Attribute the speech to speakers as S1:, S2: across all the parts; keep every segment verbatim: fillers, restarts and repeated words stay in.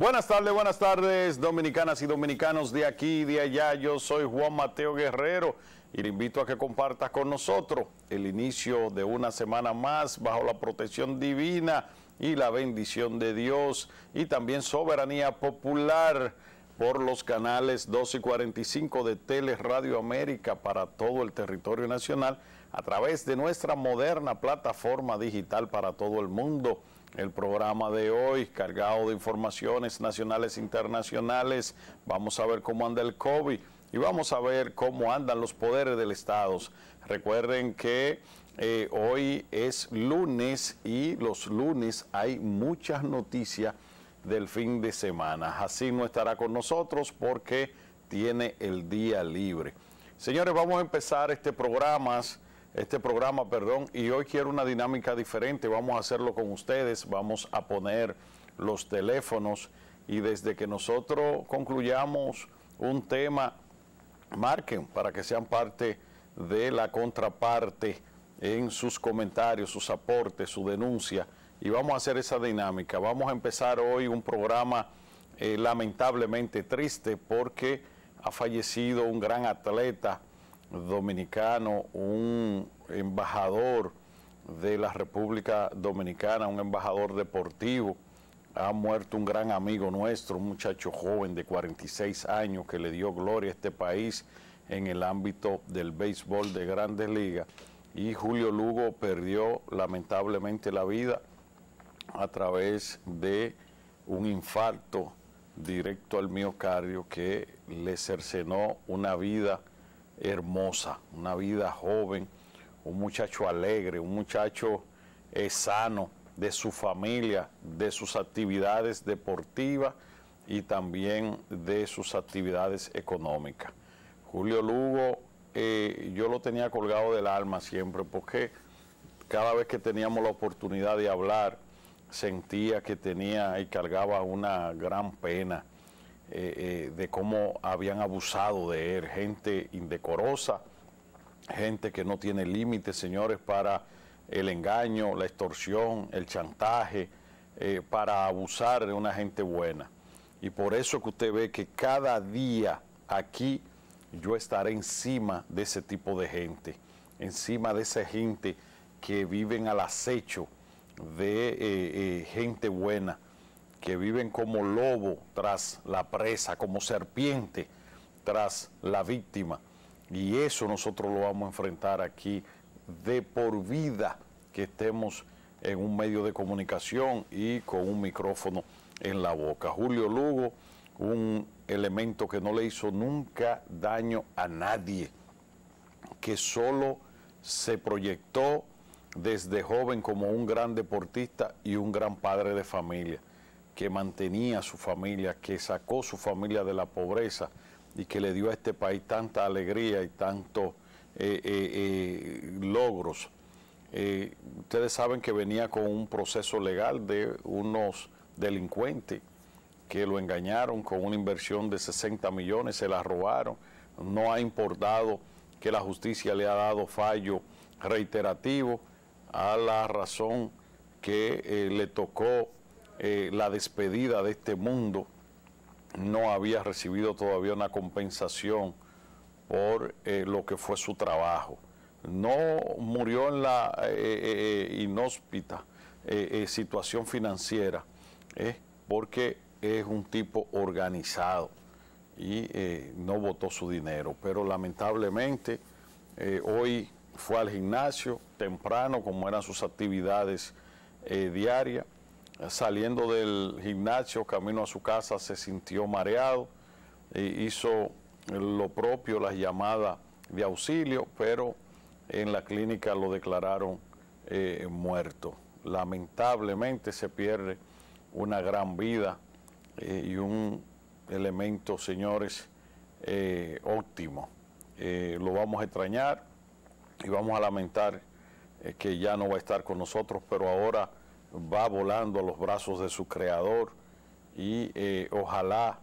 S1: Buenas tardes, buenas tardes, dominicanas y dominicanos de aquí y de allá. Yo soy Juan Mateo Guerrero y le invito a que comparta con nosotros el inicio de una semana más bajo la protección divina y la bendición de Dios y también soberanía popular por los canales dos y cuarenta y cinco de Tele Radio América para todo el territorio nacional a través de nuestra moderna plataforma digital para todo el mundo. El programa de hoy, cargado de informaciones nacionales e internacionales, vamos a ver cómo anda el COVID y vamos a ver cómo andan los poderes del Estado. Recuerden que eh, hoy es lunes y los lunes hay muchas noticias del fin de semana. Jacín no estará con nosotros porque tiene el día libre. Señores, vamos a empezar este programa. Este programa, perdón, y hoy quiero una dinámica diferente. Vamos a hacerlo con ustedes, vamos a poner los teléfonos y desde que nosotros concluyamos un tema, marquen para que sean parte de la contraparte en sus comentarios, sus aportes, su denuncia, y vamos a hacer esa dinámica. Vamos a empezar hoy un programa eh, lamentablemente triste porque ha fallecido un gran atleta dominicano, un embajador de la República Dominicana, un embajador deportivo. Ha muerto un gran amigo nuestro, un muchacho joven de cuarenta y seis años que le dio gloria a este país en el ámbito del béisbol de Grandes Ligas. Y Julio Lugo perdió lamentablemente la vida a través de un infarto directo al miocardio que le cercenó una vida hermosa, una vida joven, un muchacho alegre, un muchacho eh, sano de su familia, de sus actividades deportivas y también de sus actividades económicas. Julio Lugo, eh, yo lo tenía colgado del alma siempre porque cada vez que teníamos la oportunidad de hablar, sentía que tenía y cargaba una gran pena Eh, eh, de cómo habían abusado de él, gente indecorosa, gente que no tiene límites, señores, para el engaño, la extorsión, el chantaje, eh, para abusar de una gente buena. Y por eso que usted ve que cada día aquí yo estaré encima de ese tipo de gente, encima de esa gente que viven al acecho de eh, eh, gente buena, que viven como lobo tras la presa, como serpiente tras la víctima. Y eso nosotros lo vamos a enfrentar aquí de por vida que estemos en un medio de comunicación y con un micrófono en la boca. Julio Lugo, un elemento que no le hizo nunca daño a nadie, que solo se proyectó desde joven como un gran deportista y un gran padre de familia, que mantenía a su familia, que sacó su familia de la pobreza y que le dio a este país tanta alegría y tantos eh, eh, eh, logros. Eh, ustedes saben que venía con un proceso legal de unos delincuentes que lo engañaron con una inversión de sesenta millones, se la robaron. No ha importado que la justicia le ha dado fallo reiterativo a la razón que eh, le tocó Eh, la despedida de este mundo. No había recibido todavía una compensación por eh, lo que fue su trabajo. No murió en la eh, eh, inhóspita eh, eh, situación financiera, eh, porque es un tipo organizado y eh, no botó su dinero. Pero lamentablemente eh, hoy fue al gimnasio temprano, como eran sus actividades eh, diarias. Saliendo del gimnasio, camino a su casa, se sintió mareado, e hizo lo propio, las llamadas de auxilio, pero en la clínica lo declararon eh, muerto. Lamentablemente se pierde una gran vida eh, y un elemento, señores, eh, óptimo. Eh, lo vamos a extrañar y vamos a lamentar eh, que ya no va a estar con nosotros, pero ahora va volando a los brazos de su creador y eh, ojalá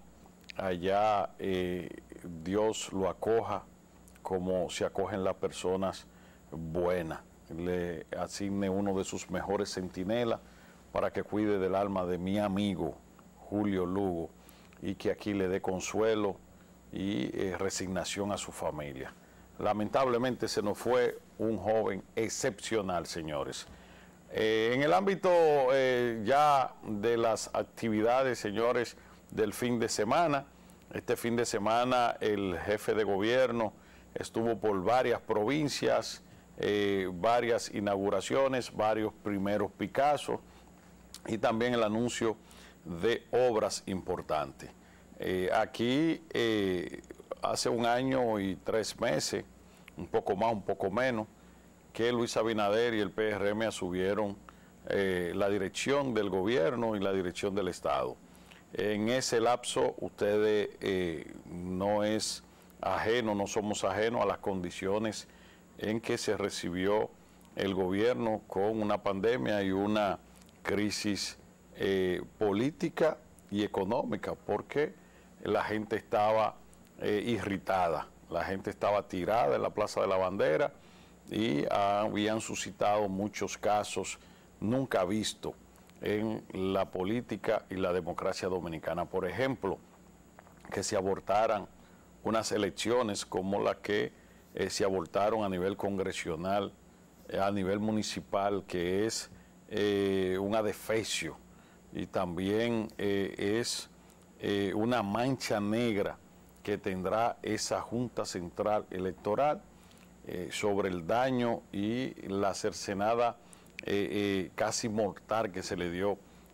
S1: allá eh, Dios lo acoja como se acogen las personas buenas, le asigne uno de sus mejores centinelas para que cuide del alma de mi amigo Julio Lugo, y que aquí le dé consuelo y eh, resignación a su familia. Lamentablemente se nos fue un joven excepcional, señores. Eh, en el ámbito eh, ya de las actividades, señores, del fin de semana, este fin de semana el jefe de gobierno estuvo por varias provincias, eh, varias inauguraciones, varios primeros Picasso y también el anuncio de obras importantes. Eh, aquí eh, hace un año y tres meses, un poco más, un poco menos, que Luis Abinader y el P R M asumieron eh, la dirección del gobierno y la dirección del Estado. En ese lapso, ustedes eh, no es ajeno, no somos ajenos a las condiciones en que se recibió el gobierno con una pandemia y una crisis eh, política y económica, porque la gente estaba eh, irritada, la gente estaba tirada en la Plaza de la Bandera y habían suscitado muchos casos nunca vistos en la política y la democracia dominicana. Por ejemplo, que se abortaran unas elecciones como las que eh, se abortaron a nivel congresional, eh, a nivel municipal, que es eh, un adefesio y también eh, es eh, una mancha negra que tendrá esa Junta Central Electoral eh, sobre el daño y la cercenada Eh, eh, casi mortal que se le dio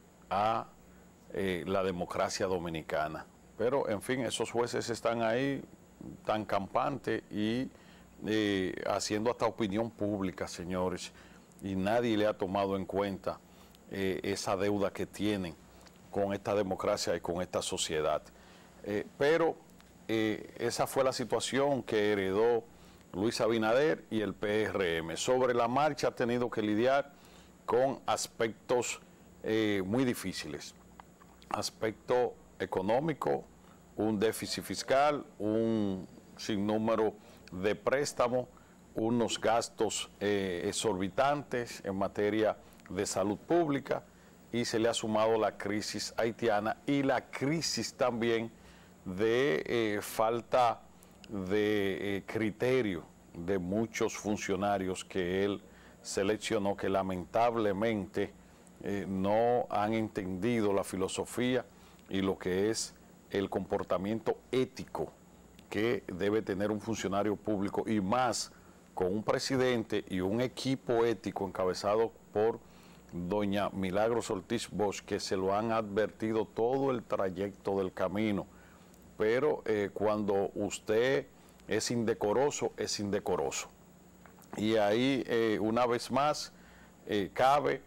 S1: a eh, la democracia dominicana. Pero, en fin, esos jueces están ahí tan campantes y eh, haciendo hasta opinión pública, señores, y nadie le ha tomado en cuenta eh, esa deuda que tienen con esta democracia y con esta sociedad. Eh, pero eh, esa fue la situación que heredó Luis Abinader y el P R M. Sobre la marcha ha tenido que lidiar con aspectos eh, muy difíciles. Aspecto económico, un déficit fiscal, un sinnúmero de préstamos, unos gastos eh, exorbitantes en materia de salud pública, y se le ha sumado la crisis haitiana y la crisis también de eh, falta de eh, criterio de muchos funcionarios que él seleccionó, que lamentablemente eh, no han entendido la filosofía y lo que es el comportamiento ético que debe tener un funcionario público, y más con un presidente y un equipo ético encabezado por doña Milagros Ortiz Bosch, que se lo han advertido todo el trayecto del camino. Pero eh, cuando usted es indecoroso, es indecoroso. Y ahí, eh, una vez más, eh, cabe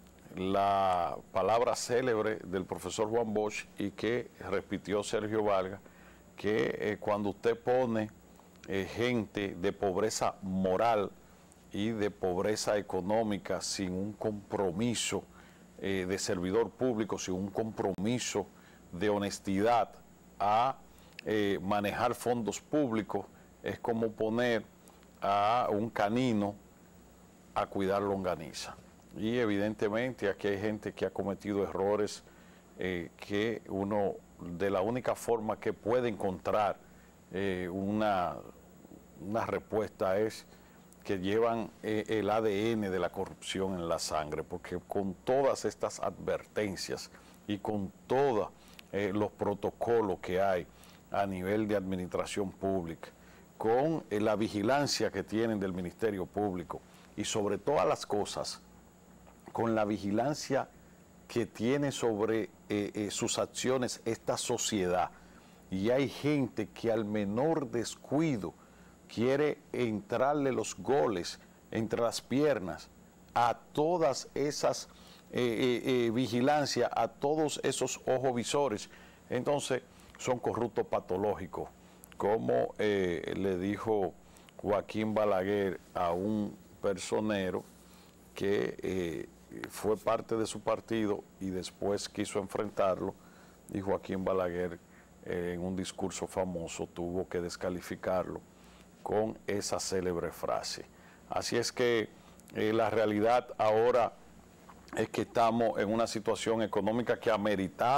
S1: la palabra célebre del profesor Juan Bosch, y que repitió Sergio Vargas, que eh, cuando usted pone eh, gente de pobreza moral y de pobreza económica sin un compromiso eh, de servidor público, sin un compromiso de honestidad a eh, manejar fondos públicos, es como poner a un canino a cuidar longaniza. Y evidentemente aquí hay gente que ha cometido errores eh, que uno, de la única forma que puede encontrar eh, una, una respuesta es que llevan eh, el A D N de la corrupción en la sangre, porque con todas estas advertencias y con todos eh, los protocolos que hay a nivel de administración pública, con eh, la vigilancia que tienen del Ministerio Público y sobre todas las cosas, con la vigilancia que tiene sobre eh, eh, sus acciones esta sociedad, y hay gente que al menor descuido quiere entrarle los goles entre las piernas a todas esas eh, eh, eh, vigilancias, a todos esos ojos visores. Entonces son corruptos patológicos, como eh, le dijo Joaquín Balaguer a un personero que eh, fue parte de su partido y después quiso enfrentarlo, y Joaquín Balaguer eh, en un discurso famoso tuvo que descalificarlo con esa célebre frase. Así es que eh, la realidad ahora es que estamos en una situación económica que ameritaba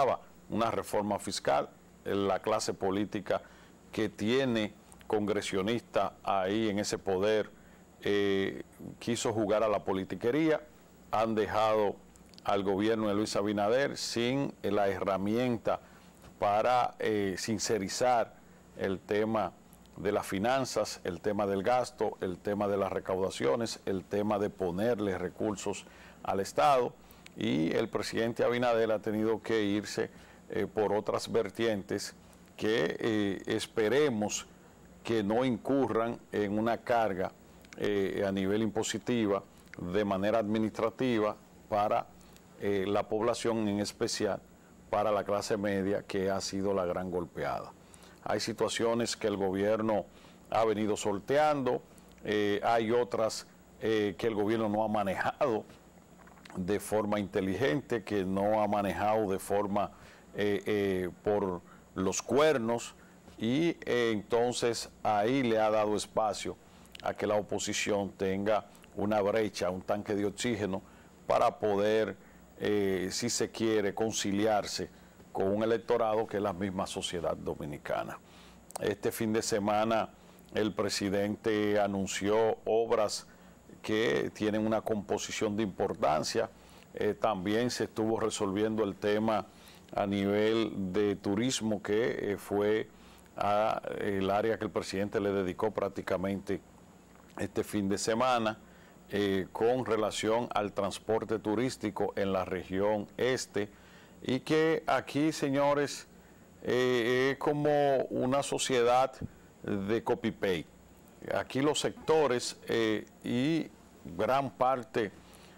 S1: una reforma fiscal. La clase política que tiene congresionistas ahí en ese poder eh, quiso jugar a la politiquería, han dejado al gobierno de Luis Abinader sin la herramienta para eh, sincerizar el tema de las finanzas, el tema del gasto, el tema de las recaudaciones, el tema de ponerle recursos al Estado, y el presidente Abinader ha tenido que irse eh, por otras vertientes que eh, esperemos que no incurran en una carga eh, a nivel impositiva de manera administrativa para eh, la población, en especial para la clase media, que ha sido la gran golpeada. Hay situaciones que el gobierno ha venido sorteando, eh, hay otras eh, que el gobierno no ha manejado de forma inteligente, que no ha manejado de forma eh, eh, por los cuernos, y eh, entonces ahí le ha dado espacio a que la oposición tenga una brecha, un tanque de oxígeno para poder, eh, si se quiere, conciliarse con un electorado que es la misma sociedad dominicana. Este fin de semana el presidente anunció obras que tienen una composición de importancia. Eh, también se estuvo resolviendo el tema a nivel de turismo, que eh, fue a, el área que el presidente le dedicó prácticamente este fin de semana, eh, con relación al transporte turístico en la región este, y que aquí, señores, eh, es como una sociedad de copy-paste. Aquí los sectores eh, y gran parte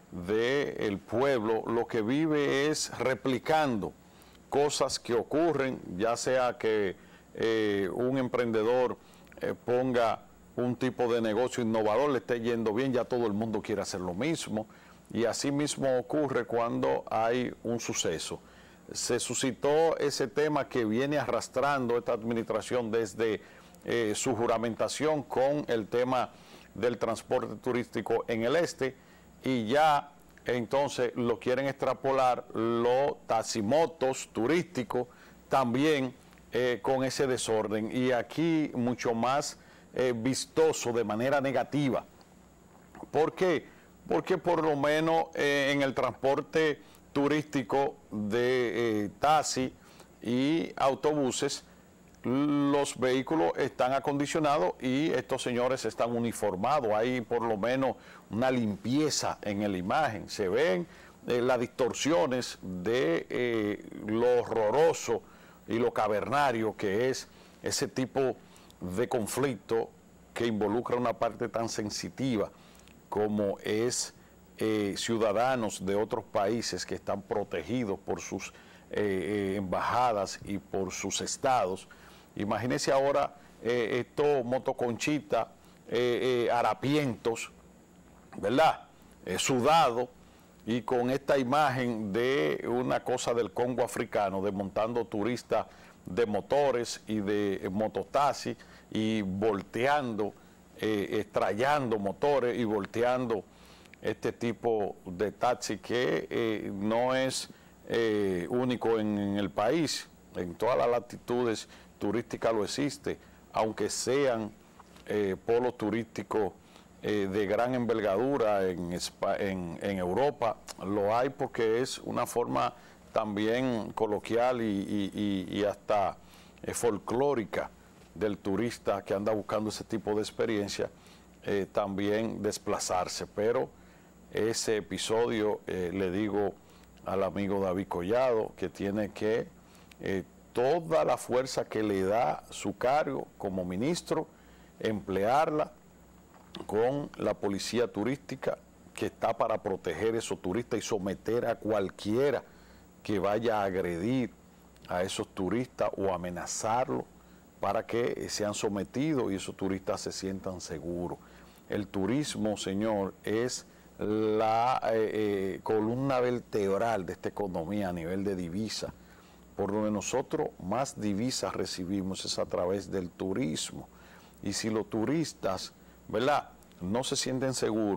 S1: del pueblo lo que vive es replicando cosas que ocurren, ya sea que eh, un emprendedor eh, ponga un tipo de negocio innovador, le esté yendo bien, ya todo el mundo quiere hacer lo mismo, y así mismo ocurre cuando hay un suceso. Se suscitó ese tema que viene arrastrando esta administración desde eh, su juramentación con el tema del transporte turístico en el este, y ya entonces lo quieren extrapolar los taximotos turísticos también eh, con ese desorden, y aquí mucho más eh, vistoso de manera negativa. ¿Por qué? Porque por lo menos eh, en el transporte turístico de eh, taxi y autobuses, los vehículos están acondicionados y estos señores están uniformados. Hay por lo menos una limpieza en la imagen. Se ven eh, las distorsiones de eh, lo horroroso y lo cavernario que es ese tipo de conflicto que involucra una parte tan sensitiva como es eh, ciudadanos de otros países que están protegidos por sus eh, eh, embajadas y por sus estados. Imagínense ahora eh, estos motoconchitas, eh, eh, harapientos, ¿verdad? Eh, sudados, y con esta imagen de una cosa del Congo africano, desmontando turistas de motores y de mototaxi, y volteando, eh, estrellando motores y volteando este tipo de taxi que eh, no es eh, único en, en el país, en todas las latitudes turísticas lo existe, aunque sean eh, polos turísticos eh, de gran envergadura en, en, en Europa, lo hay porque es una forma también coloquial y, y, y, y hasta eh, folclórica del turista que anda buscando ese tipo de experiencia, eh, también desplazarse. Pero ese episodio, eh, le digo al amigo David Collado, que tiene que eh, toda la fuerza que le da su cargo como ministro, emplearla con la policía turística, que está para proteger a esos turistas y someter a cualquiera que vaya a agredir a esos turistas o amenazarlos, para que sean sometidos y esos turistas se sientan seguros. El turismo, señor, es la eh, eh, columna vertebral de esta economía a nivel de divisas. Por donde nosotros más divisas recibimos es a través del turismo. Y si los turistas, ¿verdad?, no se sienten seguros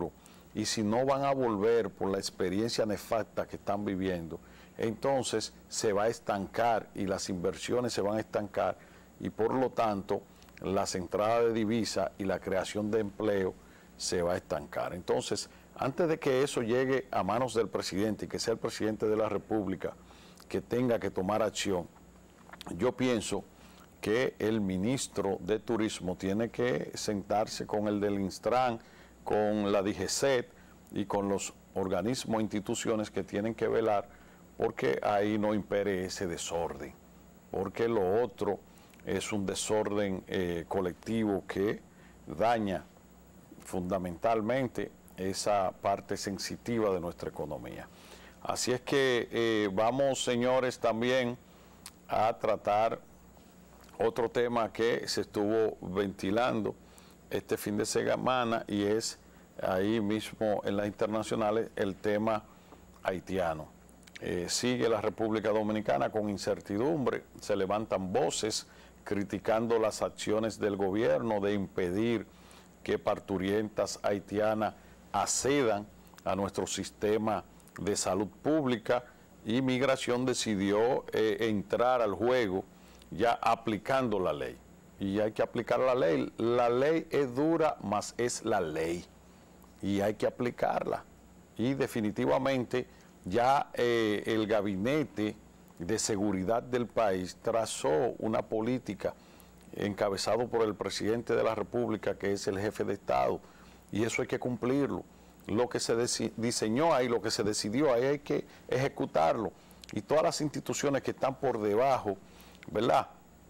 S1: y si no van a volver por la experiencia nefasta que están viviendo, entonces se va a estancar y las inversiones se van a estancar y por lo tanto las entradas de divisa y la creación de empleo se va a estancar. Entonces, antes de que eso llegue a manos del presidente y que sea el presidente de la República que tenga que tomar acción, yo pienso que el ministro de Turismo tiene que sentarse con el del Instran, con la D G C E T y con los organismos e instituciones que tienen que velar porque ahí no impere ese desorden, porque lo otro es un desorden eh, colectivo que daña fundamentalmente esa parte sensitiva de nuestra economía. Así es que eh, vamos, señores, también a tratar otro tema que se estuvo ventilando este fin de semana y es ahí mismo en las internacionales el tema haitiano. Eh, sigue la República Dominicana con incertidumbre, se levantan voces criticando las acciones del gobierno de impedir que parturientas haitianas accedan a nuestro sistema de salud pública y Migración decidió eh, entrar al juego ya aplicando la ley. Y hay que aplicar la ley. La ley es dura, mas es la ley. Y hay que aplicarla. Y definitivamente ya eh, el gabinete de seguridad del país trazó una política encabezado por el presidente de la República, que es el jefe de Estado, y eso hay que cumplirlo. Lo que se diseñó ahí, lo que se decidió ahí, hay que ejecutarlo. Y todas las instituciones que están por debajo, ¿verdad?,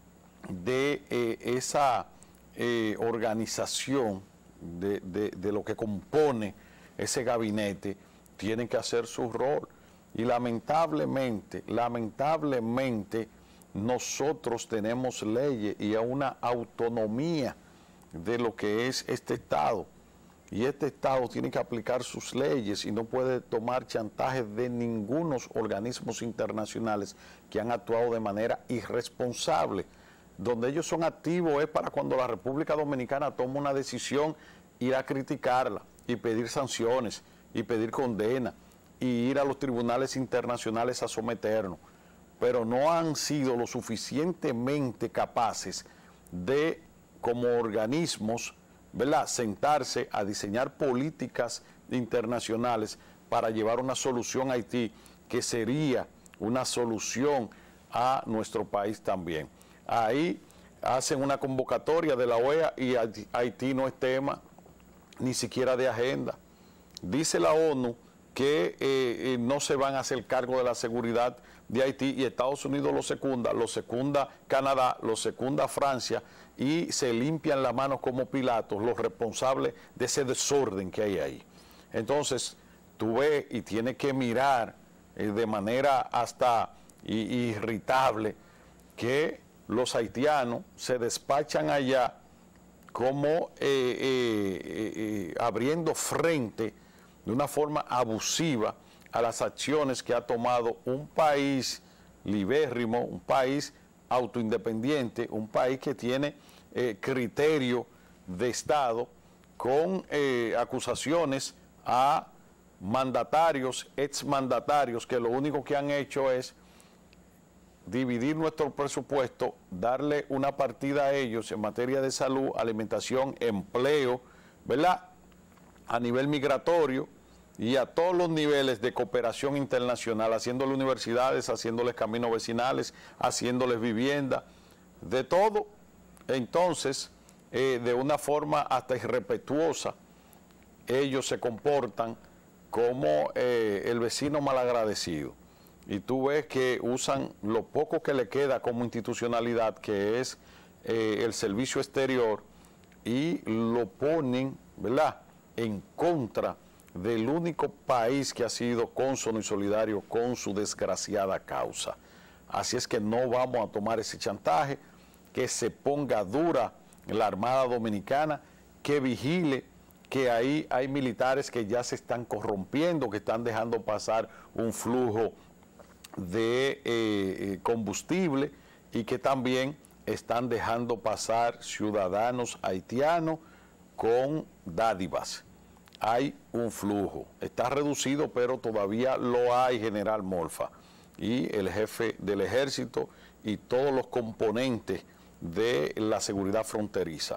S1: de eh, esa eh, organización, de, de, de lo que compone ese gabinete, tienen que hacer su rol. Y lamentablemente, lamentablemente, nosotros tenemos leyes y una autonomía de lo que es este Estado. Y este Estado tiene que aplicar sus leyes y no puede tomar chantaje de ningunos organismos internacionales que han actuado de manera irresponsable. Donde ellos son activos es para cuando la República Dominicana toma una decisión, ir a criticarla y pedir sanciones y pedir condena y ir a los tribunales internacionales a someternos. Pero no han sido lo suficientemente capaces de, como organismos, ¿verdad?, sentarse a diseñar políticas internacionales para llevar una solución a Haití, que sería una solución a nuestro país también. Ahí hacen una convocatoria de la O E A y Haití no es tema ni siquiera de agenda. Dice la ONU que eh, eh, no se van a hacer cargo de la seguridad de Haití y Estados Unidos lo secunda, lo secunda Canadá, lo secunda Francia y se limpian las manos como Pilatos los responsables de ese desorden que hay ahí. Entonces, tú ves y tienes que mirar eh, de manera hasta irritable que los haitianos se despachan allá como eh, eh, eh, abriendo frente de una forma abusiva a las acciones que ha tomado un país libérrimo, un país autoindependiente, un país que tiene eh, criterio de Estado con eh, acusaciones a mandatarios, exmandatarios, que lo único que han hecho es dividir nuestro presupuesto, darle una partida a ellos en materia de salud, alimentación, empleo, ¿verdad?, a nivel migratorio y a todos los niveles de cooperación internacional, haciéndole universidades, haciéndoles caminos vecinales, haciéndoles vivienda, de todo. Entonces, eh, de una forma hasta irrespetuosa, ellos se comportan como eh, el vecino malagradecido. Y tú ves que usan lo poco que le queda como institucionalidad, que es eh, el servicio exterior, y lo ponen, ¿verdad?, en contra del único país que ha sido cónsono y solidario con su desgraciada causa. Así es que no vamos a tomar ese chantaje, que se ponga dura la Armada Dominicana, que vigile que ahí hay militares que ya se están corrompiendo, que están dejando pasar un flujo de eh, combustible y que también están dejando pasar ciudadanos haitianos con dádivas. hay un flujo. Está reducido, pero todavía lo hay, General Morfa. Y el jefe del ejército y todos los componentes de la seguridad fronteriza,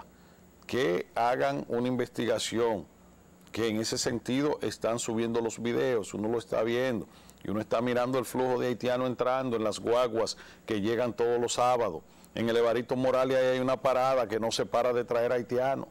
S1: que hagan una investigación, que en ese sentido están subiendo los videos, uno lo está viendo, y uno está mirando el flujo de haitianos entrando en las guaguas que llegan todos los sábados. En el Evarito Morales hay una parada que no se para de traer haitianos,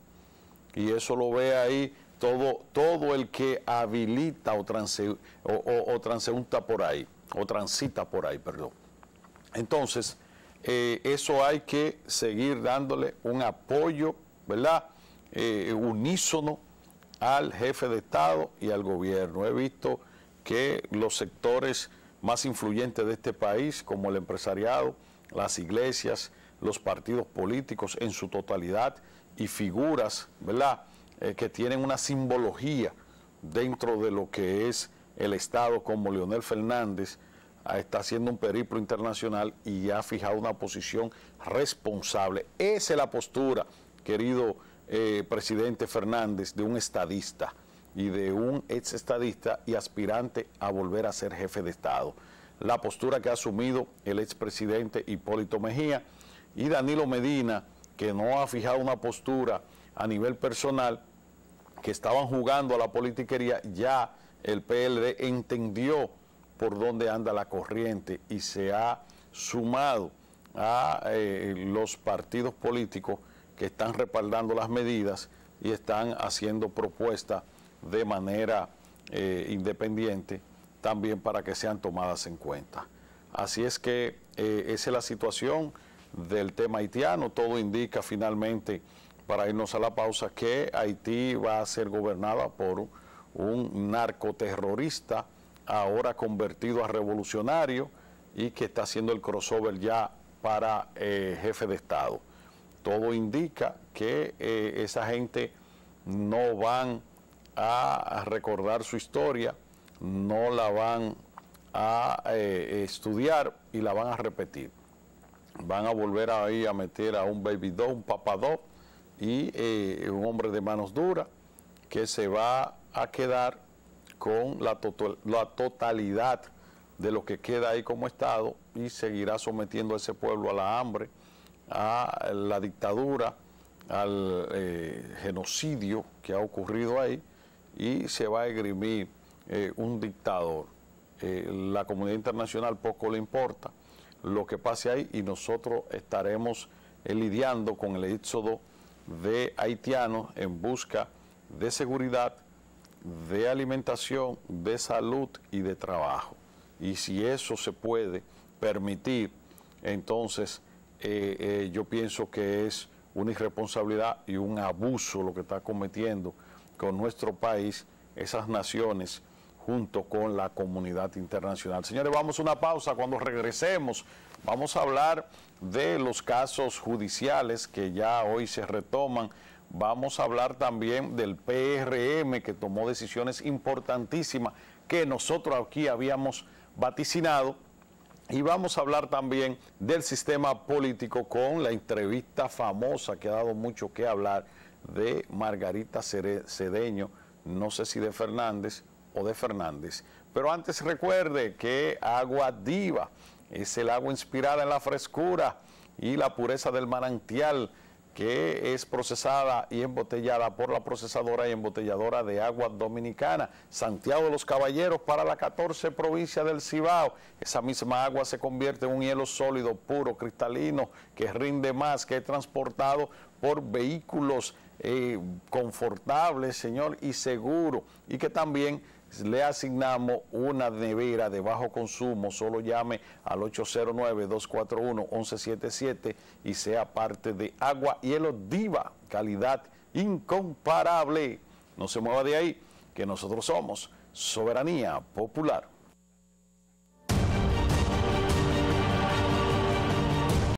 S1: y eso lo ve ahí todo, todo el que habilita o, transe, o, o, o transeúnta por ahí, o transita por ahí, perdón. Entonces, eh, eso hay que seguir dándole un apoyo, ¿verdad?, eh, unísono al jefe de Estado y al gobierno. He visto que los sectores más influyentes de este país, como el empresariado, las iglesias, los partidos políticos en su totalidad y figuras, ¿verdad?, eh, que tienen una simbología dentro de lo que es el Estado, como Leonel Fernández, está haciendo un periplo internacional y ha fijado una posición responsable. Esa es la postura, querido eh, presidente Fernández, de un estadista y de un ex estadista y aspirante a volver a ser jefe de Estado. La postura que ha asumido el expresidente Hipólito Mejía y Danilo Medina, que no ha fijado una postura a nivel personal, que estaban jugando a la politiquería. Ya el P L D entendió por dónde anda la corriente y se ha sumado a eh, los partidos políticos que están respaldando las medidas y están haciendo propuestas de manera eh, independiente también para que sean tomadas en cuenta. Así es que eh, esa es la situación del tema haitiano. Todo indica finalmente, para irnos a la pausa, que Haití va a ser gobernada por un narcoterrorista ahora convertido a revolucionario y que está haciendo el crossover ya para eh, jefe de Estado. Todo indica que eh, esa gente no van a recordar su historia, no la van a eh, estudiar y la van a repetir. Van a volver ahí a meter a un baby dog, un papá dog y eh, un hombre de manos duras que se va a quedar con la, total, la totalidad de lo que queda ahí como Estado y seguirá sometiendo a ese pueblo a la hambre, a la dictadura, al eh, genocidio que ha ocurrido ahí, y se va a esgrimir eh, un dictador. Eh, la comunidad internacional poco le importa lo que pase ahí y nosotros estaremos eh, lidiando con el éxodo de haitianos en busca de seguridad, de alimentación, de salud y de trabajo. Y si eso se puede permitir, entonces eh, eh, yo pienso que es una irresponsabilidad y un abuso lo que está cometiendo con nuestro país esas naciones junto con la comunidad internacional. Señores, vamos a una pausa. Cuando regresemos vamos a hablar de los casos judiciales que ya hoy se retoman. Vamos a hablar también del P R M, que tomó decisiones importantísimas que nosotros aquí habíamos vaticinado. Y vamos a hablar también del sistema político con la entrevista famosa que ha dado mucho que hablar de Margarita Cedeño, no sé si de Fernández o de Fernández. Pero antes recuerde que Agua Diva es el agua inspirada en la frescura y la pureza del manantial, que es procesada y embotellada por la procesadora y embotelladora de agua dominicana, Santiago de los Caballeros, para las catorce provincias del Cibao. Esa misma agua se convierte en un hielo sólido, puro, cristalino, que rinde más, que es transportado por vehículos eh, confortables, señor, y seguros, y que también le asignamos una nevera de bajo consumo. Solo llame al ocho cero nueve, dos cuatro uno, once setenta y siete y sea parte de Agua Hielo Diva, calidad incomparable. No se mueva de ahí, que nosotros somos Soberanía Popular.